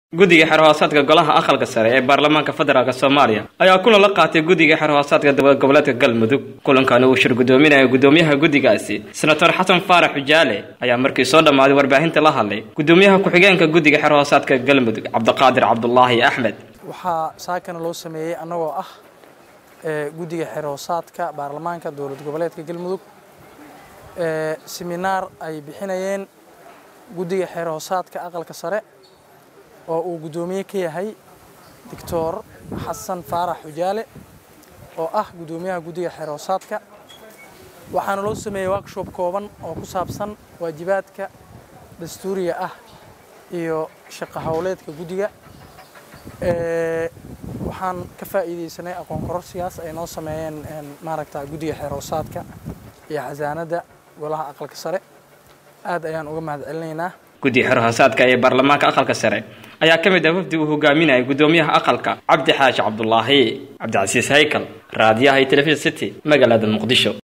guddiga xirhoosaadka golaha aqalka sare ee baarlamaanka federaalka Soomaaliya ayaa kulan la qaatay guddiga xirhoosaadka dowlad goboleedka Galmudug. Kulankan uu shir gudoominaya gudoomiyaha guddigaasi Senator Xasan Faarax Xujaale ayaa markii soo dhamaaday warbaahinta la hadlay gudoomiyaha ku-xigeenka guddiga xirhoosaadka Galmudug Cabdiqaadir Cabdullaahi Axmed. waxaa saakan loo sameeyay anagoo ah guddiga xirhoosaadka baarlamaanka dowlad goboleedka Galmudug seminar ay bixinayeen guddiga xirhoosaadka aqalka sare oo uu gudoomiye ka yahay Dr. Xasan Faarax Xujaale oo ah gudoomiyaha guddiga xirhoosaadka. waxaana loo sameeyay workshop kooban oo ku saabsan waajibaadka dastuuriga ah iyo shaqo hawleedka guddiga. waxaan ka faa'iideysanay aqoon kororsigaas ay noo sameeyeen guddiga xirhoosaadka iyo xasaanada golaha aqalka sare. aad ayaan uga mahadcelinaynaa. guddiga xirhoosaadka ee baarlamaanka aqalka sare ayaa ka mid ah wafdi uu hogaaminayay gudoomiyaha aqalka Cabdi Xaaji Cabdullaahi Cabdi Casiis Haykal raadiyaha Television City magaalada Muqdisho.